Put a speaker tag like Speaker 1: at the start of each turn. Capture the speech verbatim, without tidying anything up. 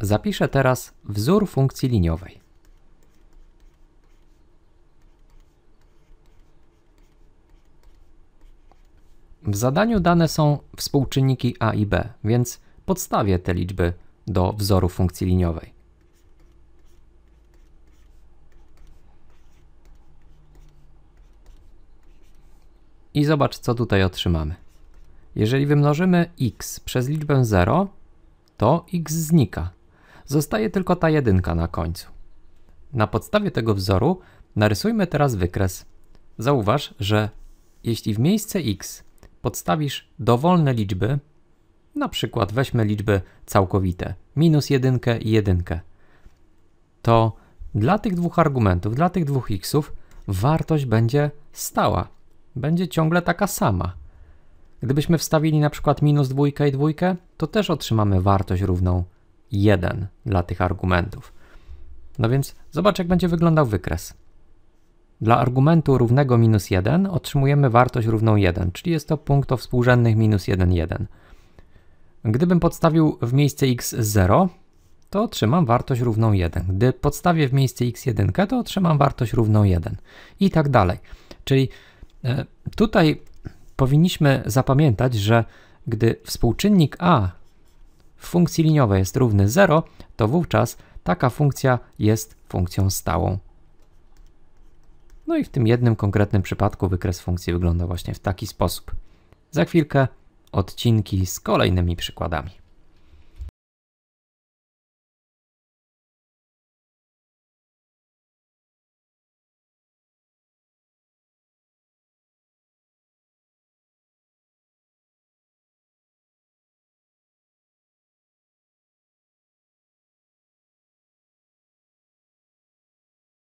Speaker 1: Zapiszę teraz wzór funkcji liniowej. W zadaniu dane są współczynniki a i b, więc podstawię te liczby do wzoru funkcji liniowej. I zobacz, co tutaj otrzymamy. Jeżeli wymnożymy x przez liczbę zero, to x znika. Zostaje tylko ta jedynka na końcu. Na podstawie tego wzoru narysujmy teraz wykres. Zauważ, że jeśli w miejsce x podstawisz dowolne liczby, na przykład weźmy liczby całkowite, minus jedynkę i jedynkę, to dla tych dwóch argumentów, dla tych dwóch xów wartość będzie stała. Będzie ciągle taka sama. Gdybyśmy wstawili na przykład minus dwójkę i dwójkę, to też otrzymamy wartość równą jeden dla tych argumentów. No więc zobacz, jak będzie wyglądał wykres. Dla argumentu równego minus jeden otrzymujemy wartość równą jeden, czyli jest to punkt o współrzędnych minus jeden, jeden. Gdybym podstawił w miejsce x zero, to otrzymam wartość równą jeden. Gdy podstawię w miejsce x jeden, to otrzymam wartość równą jeden. I tak dalej. Czyli e, tutaj powinniśmy zapamiętać, że gdy współczynnik a w funkcji liniowej jest równy zero, to wówczas taka funkcja jest funkcją stałą. No i w tym jednym konkretnym przypadku wykres funkcji wygląda właśnie w taki sposób. Za chwilkę odcinki z kolejnymi przykładami.